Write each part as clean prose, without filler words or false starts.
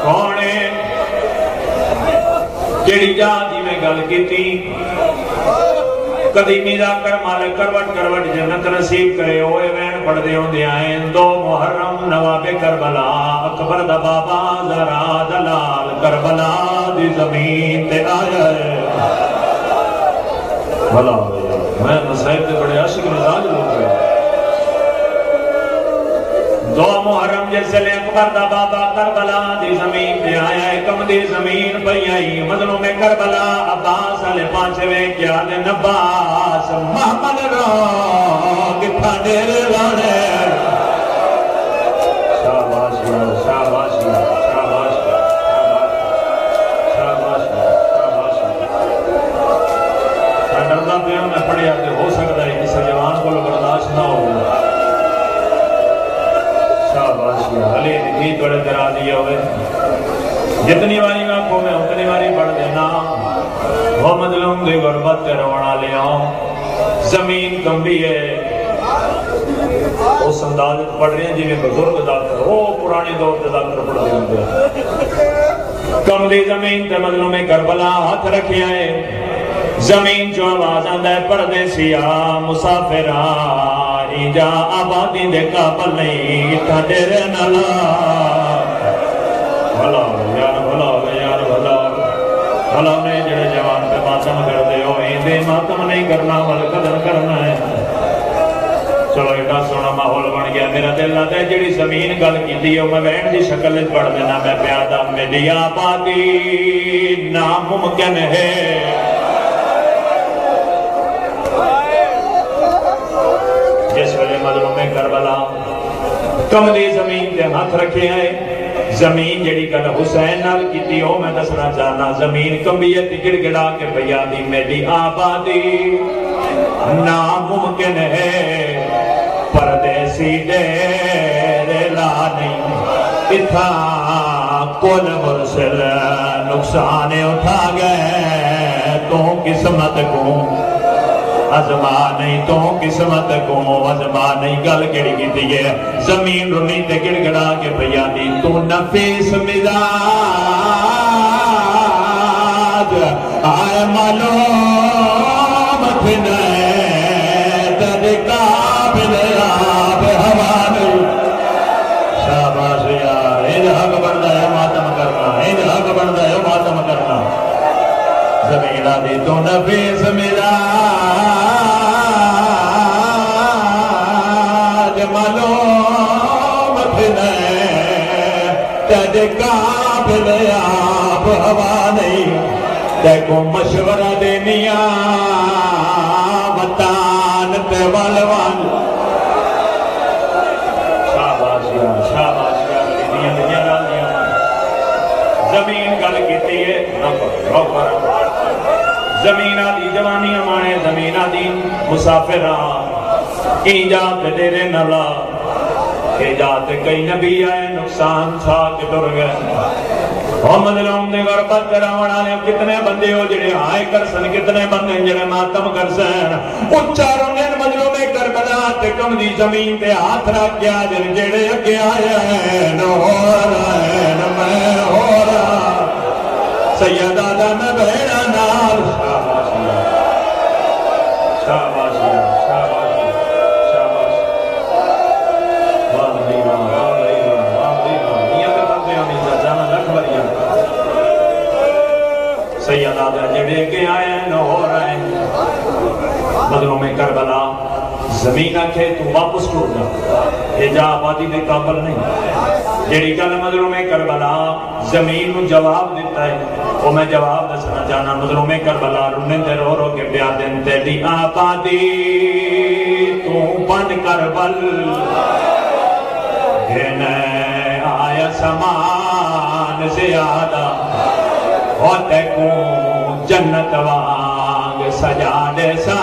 کون ہے جیڑی جا جی میں گل کیتی قدیمی دا کر مالک کروٹ کروٹ جنت نصیب کرے ہوئے وین پڑھ دے ہوں دے آئیں 2 محرم نواب کربلا اکبر دا بابا ذرا دلال کربلا دی زمین تے آیا ہے بھلا میں مسائب دے بڑے عاشق مزاج لوگ ہیں 2 محرم جیسے لے اکبر دا بابا کربلا دی زمین تے آیا ہے کم دی زمین پہ آئی مظلوم کربلا عباس علی 5ویں کیا دے نباس محمد رو کتھا ڈیرے لانے شاباش شاباش شاباش شاباش شاباش میں ڈردا پیا میں پڑھیا کہ ہو سکتا ہے کسی جوان کو برداشت نہ ہو علی دی بڑے درا دیا ہوئے جتنی باری میں کو میں اتنی باری پڑھ دینا وہ مظلوم دی غربت تے رونا لے آؤں زمین کمبی ہے اس انداز پڑھ رہے ہیں جی میں بزرگ داکر وہ پرانے دور تے داکر پڑھ دے ہوں کم دی زمین تے مظلوم کربلا ہاتھ رکھے آئے زمین جو آواز آندہ ہے پڑھ دے سیاہ مسافران جا آبادی دے قابل نہیں اتھا ڈیرے نالا بھلا یار بھلا یار بھلا بھلا میں جڑے جوان پہ ماتم کر دے ہو دے ماتم نہیں کرنا بل قدر کرنا ہے چلو ایڈا سونا ماحول بن گیا میرا دل نہ دے جڑی زمین گل کی دی میں وین دی شکل پڑھ دینا میں پیادا میری آبادی ناممکن ہے جس ویلے مظلوم کربلا کم دی زمین تے ہاتھ رکھے ہیں زمین جڑی کل حسین نال کیتی ہو میں دسنا چاہنا زمین کمبیت گڑ گڑا کے پیا دی میری آبادی ناممکن ہے پردیسی ڈیرے لا نہیں اتھا کل مرسل نقصان اٹھا گئے تو قسمت کو ازما نہیں تو قسمت کو ازما نہیں گل کڑی کی دیئے زمین رمی تے گڑ گڑا کے بیانی تو نفیس مزاج آئے معلوم تھنے تیرے قابل آب ہوا نہیں شاباش یار این حق بڑھتا ہے ماتم کرنا این حق بڑھتا ہے ماتم کرنا زمین آدھی تو نفیس مزاج معلوم تھنے تیرے قابل آب ہوا نہیں دیکھو مشورہ دینیا وطان تے والوان شاباشیا شاباشیا دنیا ڈالیا زمین گل کیتی ہے زمین آدھی جوانی ہمارے زمین آدھی مسافران ایجاد ڈیرے نلا ایجاد کئی نبی آئے نقصان تھا کہ ڈر گئے محمد لوم دے غربت کراؤن آنے کتنے بندے ہو جڑے آئے کر سن کتنے بندے جڑے ماتم کر سن اچھاروں نے مظلوم کربلا تے کم دی زمین تے ہاتھ رکھ گیا جن جڑے اگے آیا ہے نو ہو رہا ہے نو میں ہو رہا سید آدم بہنا نال شاباشیا شاباشیا شاباش واہ نہیں واہ نہیں واہ نیاں کے بندے ہمیں جانا لکھ بریا سید آدم جڑے کے آئے ہیں نو ہو رہے ہیں مظلوم کربلا زمین آکھے تو واپس ٹوٹ جا یہ جا آبادی دے قابل نہیں جیڑی کل مظلوم کربلا زمین نو جواب دیتا ہے وہ میں جواب دسنا چاہنا مظلوم کربلا رونے تے رو رو کے پیا دن تیری آبادی تو بن کربل گھنے آیا سمان زیادہ ہوتے کو جنت وانگ سجانے سا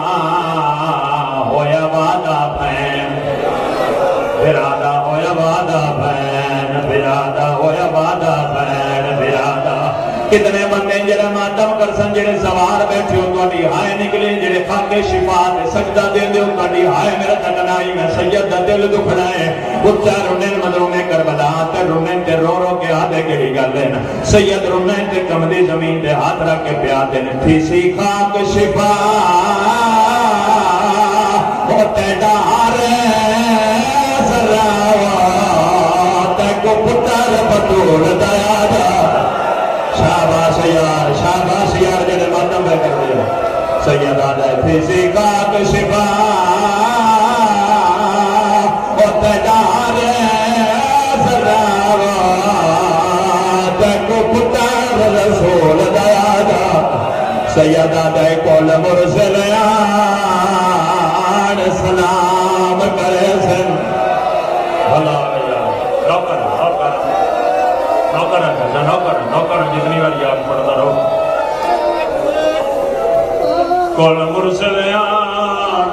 ہویا وعدہ پین برادہ ہویا وعدہ پین برادہ ہویا وعدہ پین برادہ کتنے بندے جڑے ماتم کرسن جڑے سوار بیٹھے ہو تہاڈی ہائے نکلے جڑے خاکے شفا تے سجدہ دے دیو تہاڈی ہائے میرا تکنائی میں سید دا دل دکھنا ہے اچا رونن مظلوم کربلا تے رونن تے رو رو کے آدھے کیڑی گل ہے سید رونن تے کمدی زمین تے ہاتھ رکھ کے پیا دین تھی سی خاک شفا او تے ڈار سراوا تے کو پتر پتول دیا دا شاباش یار جڑے ماتم بے کر دیا سید آدھے تھی سی خاک شفا او تے ڈار سراوا تے کو پتر رسول دیا دا سید آدھے کول مرسلیان سلام کرے سن بھلا نوکر جتنی بار یاد پڑھتا رہو کول مرسلیان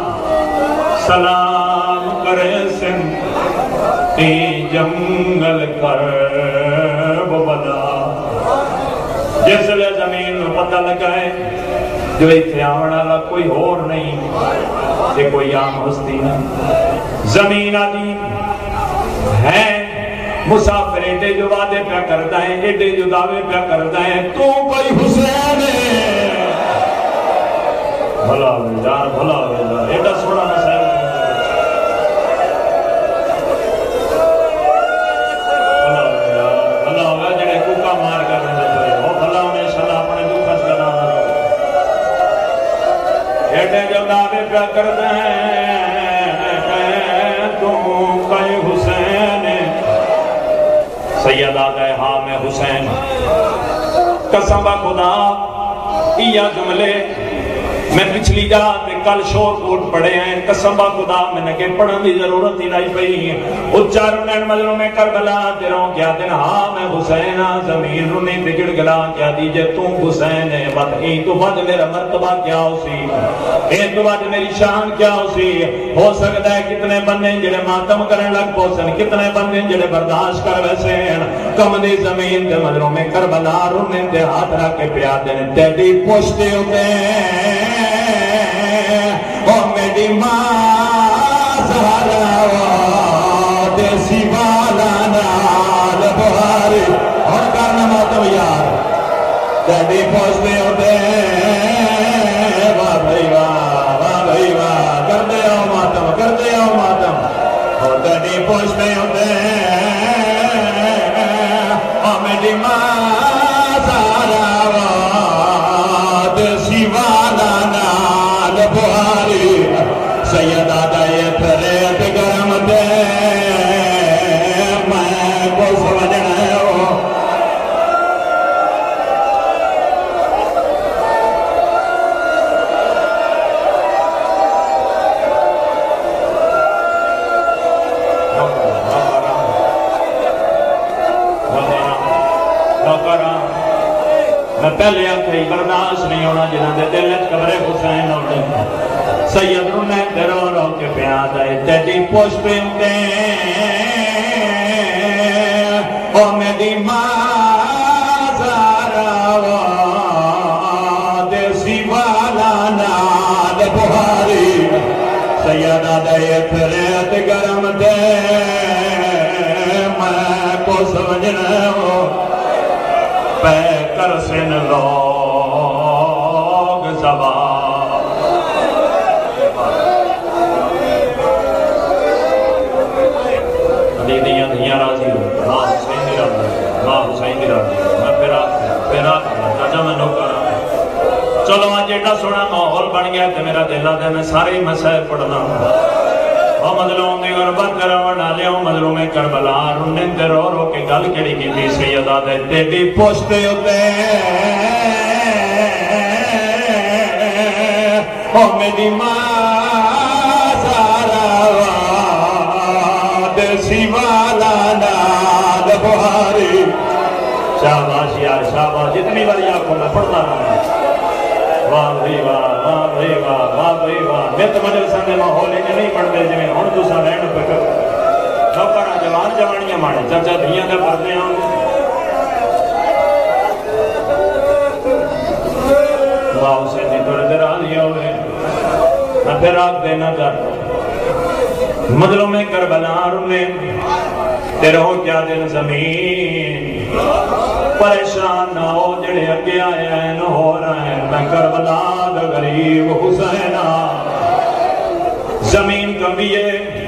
سلام کرے سن تی جنگل کر بدا جس لئے زمین پتہ لگائے جو ایتھے آوڑا لگ کوئی اور نہیں کہ کوئی عام ہستی نہیں زمین آدھی ہے مسافر ایڈے جو وعدے پہ کرتا ہے ایڈے جو دعوے پہ کرتا ہے تو کوئی حسین ہے بھلا ہوئے جان بھلا ہوئے جان ایڈا سوڑا مسائل بھلا ہوئے جنہیں کوکا مار کر رہے تھے وہ بھلا انہیں شلا اپنے دکھس کرنا ایڈے جو دعوے پہ کرتا ہے تو کوئی حسین ہے سید آدھا ہے ہاں میں حسین قسم با خدا یہ جملے میں پچھلی جات کل شور کوٹ پڑے ہیں قسم با خدا میں نے کہ پڑھن دی ضرورت ہی نہیں پئی اچاروں نے مظلوم میں کربلا تیروں کیا دن ہاں میں حسین زمین رونے بگڑ گلا کیا دیجئے تم حسین ہے بات این تو بعد میرا مرتبہ کیا ہو سی این تو بعد میری شان کیا ہو سی ہو سکتا ہے کتنے بندے جڑے ماتم کرنے لگ پوسن کتنے بندے جڑے برداشت کر ویسے ہیں کم دی زمین تے مظلوم میں کربلا رونے تے ہاتھ رکھ کے پیا دینے تیڈی پوچھتے ہوتے او میری ماں سہارا دیسی والا نال بہاری اور کرنا ماتم یار تیڈی پوچھتے ہوتے واہ بھائی واہ کر دے آؤ ماتم اور تیڈی پوچھتے ہوتے او میری ماں سہارا دیسی والا نال بہاری سید آدھائے پھریت گرم دے میں کو سمجھنا ہے میں پہلے آنکھیں برداشت نہیں ہونا جنہاں دے دل قبر حسین ہونے سید رونے رو رو کے پیاد آئے تیڈی پوچھتے ہوتے او میری ماں زارا دیسی والا نال بہاری سید آدھائے پھریت گرم دے میں کو سمجھنا ہو پہ کر سن لوگ زبان دیدیاں دھیاں راضی ہوں ماں حسین دی راضی میں پھر چاچا میں نوکر چلو آج ایڈا سونا ماحول بن گیا کہ میرا دل آدھے میں سارے مسائل پڑھنا وہ مظلوم دی غربت کرون آلیوں مظلوم کربلا رنن تے رو رو کے گل کڑی کی تھی سیدہ دے تیڈی پوچھتے ہوتے او میری ماں سارا دیسی والا نال بہاری شاباش یار شاباش جتنی باری آپ کو میں پڑھتا رہا واہ بھائی واہ واہ بھائی واہ واہ بھائی واہ میں تو مجلسہ میں ماحول ہی نہیں پڑھتے جی میں ہون تو سا رہن پہ کر نوکرہ جوان جوانیاں مانے چچا دھیاں دے پڑھتے ہیں پھر آپ دے نظر مظلوم کربلا رونے تیرے ہو کیا دن زمین پریشان نہ ہو جڑے اگے آئے ہیں نہ ہو رہے ہیں میں کربلا دا غریب حسینہ زمین کبھیے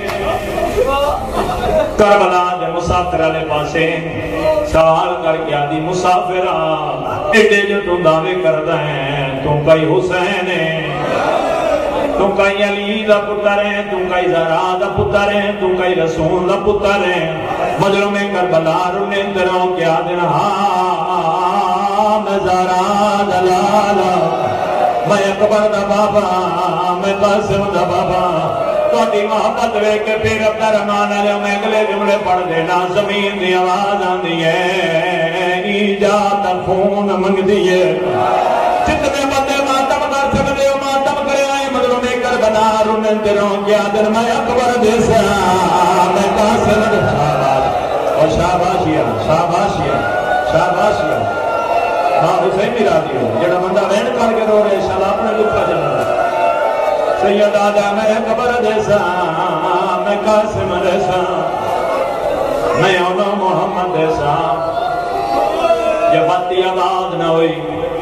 کربلا دے مسافر علیہ پاسے سوال کر کے آدھی مسافرہ ایڈے جو تم دعوے کر رہے ہیں تم کئی حسین ہیں تم کئی علی دا پتر ہیں تم کئی زہرا دا پتر ہیں تم کئی رسول دا پتر ہیں مظلوم کربلا رونے دروں کیا دن ہاں میں زہرا دا لالا میں اکبر دا بابا میں قاسم دا بابا توڑی محبت وے کے پھر اب درمان علیہ میں اگلے جملے پڑھ دینا زمین دی آواز آن دیئے ایجاد خون منگ دیئے جتنے بندے ماتم کر سکتے ہو ماتم کرے آئے مظلوم کربلا رونے دروں کیا دن میں اکبر دیسا میں قاسم دا شاباش اور شاباشیہ شاباشیہ شاباشیہ ہاں حسین بھی راضی ہو جڑا بندہ وین کر کے رو رہے شالا اپنے دکھا جنہ سید آدھا میں قبر دیسا میں قاسم دیسا میں اولو محمد دیسا یہ باتی آباد نہ ہوئی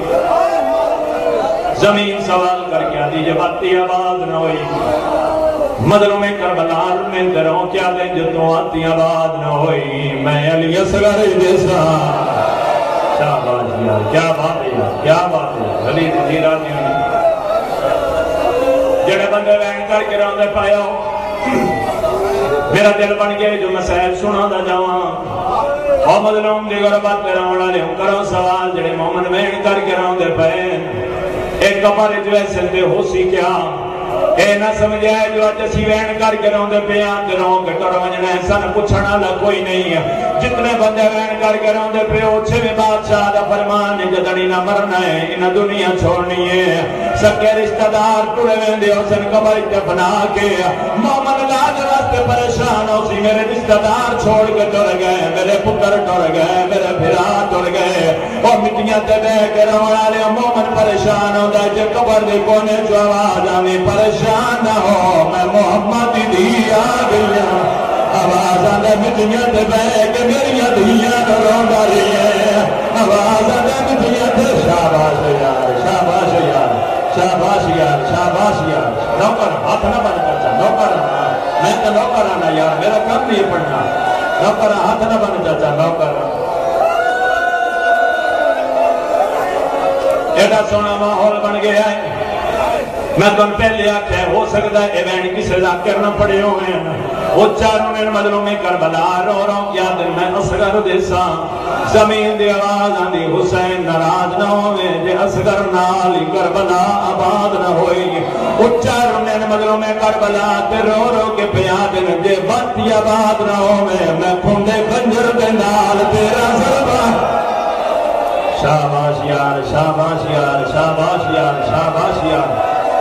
زمین سوال کر کے آدھی یہ باتی آباد نہ ہوئی مظلوم کربلا رونے دروں کیا دیں جو تو آتی آباد نہ ہوئی میں علی اصغر دیسا شاباش یار کیا بات ہے یار کیا بات ہے علی تجیرہ نہیں جڑے بندے وین کر کے روندے پائے ہو میرا دل بن گئے جو مسائل سنا دا جاواں او مظلوم دی غربت دے رون والے ہوں کرو سوال جڑے مومن وین کر کے روندے پائے ایک کپر جو ایسے دے ہو سی کیا اے نہ سمجھے جو اچھی وین کر کے روندے پیان دے رون کے ٹر ونجنا ہے سن پچھنا لگ کوئی نہیں ہے جتنے بندے وین کر کے روندے پہ اوچھے میں بادشاہ دا فرمان جدنی نہ مرنا ہے انہ دنیا چھوڑنی ہے سکے رشتہ دار ٹوڑے ویندے ہو سن قبر بنا کے مومن لاج راستے پریشان ہو سی میرے رشتہ دار چھوڑ کے ٹر گئے میرے پتر ٹر گئے میرے بھرا ٹر گئے اور مٹیاں تے بے کے رون والے مومن پریشان ہو دا جے قبر دے کونے جو آواز آمی پریشان نہ ہو میں محمد دی آ گیا آواز آدھے مٹیاں تے بے کے میری دھیاں رون ڈالی ہے آواز آدھے مٹیاں تے شاباش یار شاباش یار شاباش یار شاباش یار نوکر ہاتھ نہ بن چاچا نوکر میں تو نوکر آنا یار میرا کام نہیں پڑھنا نوکر ہاتھ نہ بن چاچا نوکر ایڈا سونا ماحول بن گیا ہے میں تم پہلے آکھے ہو سکتا ہے ایوین کسے ذاکر نہ پڑے ہوئے ہیں وہ چاروں نے مظلوم کربلا رو رو کیا دن میں اصغر دیسا زمین دی آواز آندھی حسین ناراض نہ ہوئے جے اصغر نالی کربلا آباد نہ ہوئی وہ چاروں نے مظلوم کربلا تے رو رو کے پیا دن جے باتی آباد نہ ہوئے میں کھندے خنجر دے نال تیرا سربا شاباش یار شاباش یار شاباش یار شاباش یار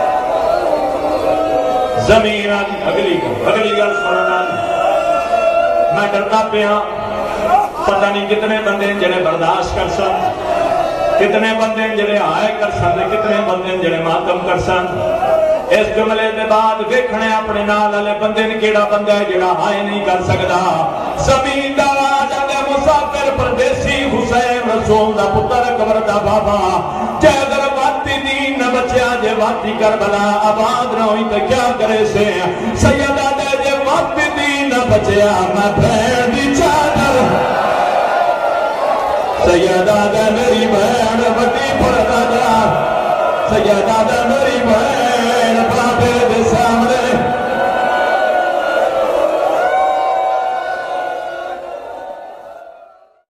زمین اگلی گل سننا میں ڈرتا پیا پتہ نہیں کتنے بندے جڑے برداشت کر سن کتنے بندے جڑے آئے کر سن کتنے بندے جڑے ماتم کر سن اس جملے دے بعد ویکھنے اپنے نال والے بندے نے کیڑا بندہ ہے جڑا ہائے نہیں کر سکدا زمین دا آواز آدھے مسافر پردیسی حسین رسول دا پتر قبر دا بابا جے اگر واتی دین نہ بچیا جے واتی کربلا آباد نہ ہوئی تو کیا کرے سے سید آدھے جے واتی دین نہ بچیا میں بھین دی چادر سید آدھے میری بہن بڑی پردہ جا سید آدھے میری